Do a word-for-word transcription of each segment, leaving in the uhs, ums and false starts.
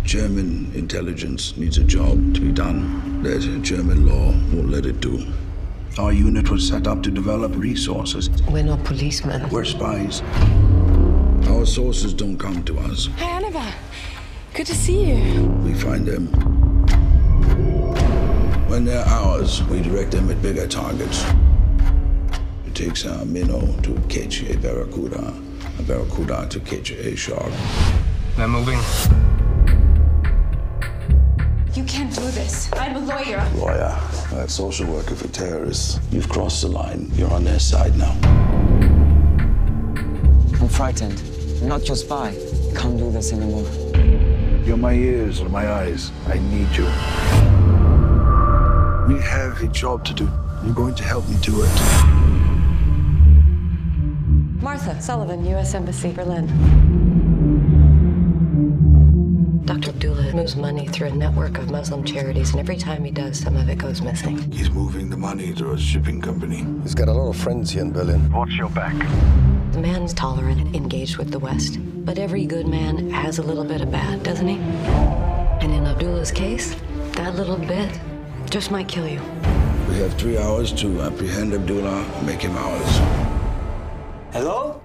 German intelligence needs a job to be done that German law won't let it do. Our unit was set up to develop resources. We're not policemen. We're spies. Our sources don't come to us. Hi, Anneva. Good to see you. We find them. When they're ours, we direct them at bigger targets. It takes a minnow to catch a barracuda, a barracuda to catch a shark. They're moving. You can't do this. I'm a lawyer. Lawyer, a social worker for terrorists. You've crossed the line. You're on their side now. I'm frightened. I'm not your spy. Can't do this anymore. You're my ears or my eyes. I need you. We have a job to do. You're going to help me do it. Martha Sullivan, U S Embassy, Berlin. Doctor Abdullah moves money through a network of Muslim charities, and every time he does, some of it goes missing. He's moving the money through a shipping company. He's got a lot of friends here in Berlin. Watch your back. The man's tolerant and engaged with the West, but every good man has a little bit of bad, doesn't he? And in Abdullah's case, that little bit just might kill you. We have three hours to apprehend Abdullah and make him ours. Hello?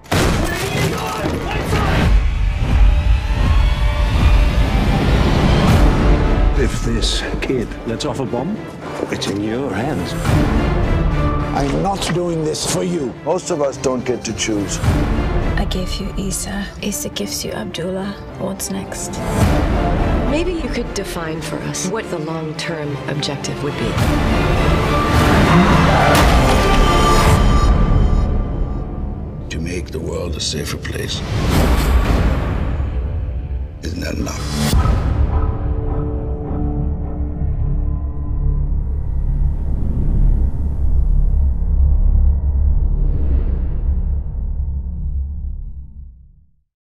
If this kid lets off a bomb, it's in your hands. I'm not doing this for you. Most of us don't get to choose. I gave you Isa. Isa gives you Abdullah. What's next? Maybe you could define for us what the long-term objective would be. To make the world a safer place. Isn't that enough?